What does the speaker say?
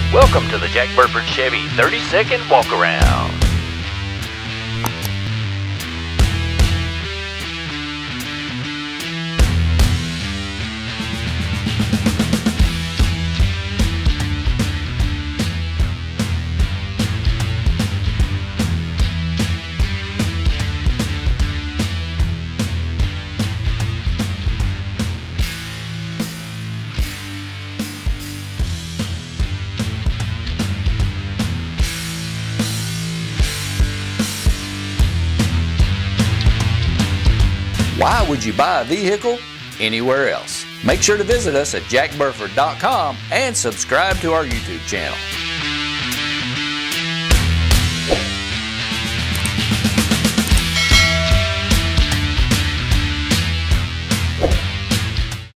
Welcome to the Jack Burford Chevy 30-second walk around. Why would you buy a vehicle anywhere else? Make sure to visit us at jackburford.com and subscribe to our YouTube channel.